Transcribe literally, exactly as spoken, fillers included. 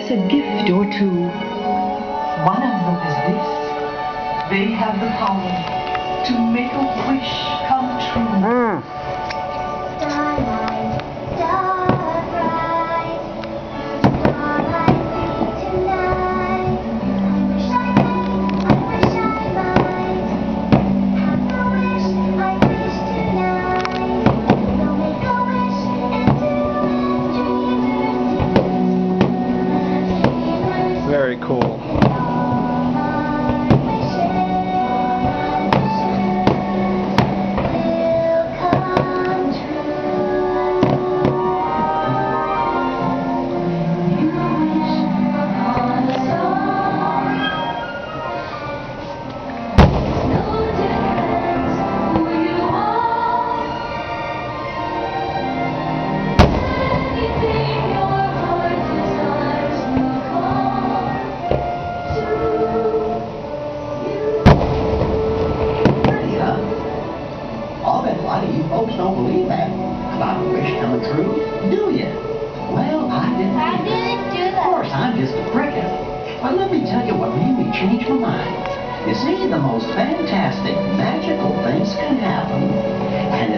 us a gift or two. One of them is this. They have the power to make a wish come true. Mm. Starlight, starbright, starlight me tonight. I wish I could, I wish I might have the wish I wish tonight. We'll make a wish and do it, dreamers do. Very cool. You folks don't believe that about a wish coming true, do you? Well, I didn't. I didn't do that. Of course, I'm just a cricket. But let me tell you what made me change my mind. You see, the most fantastic, magical things can happen, and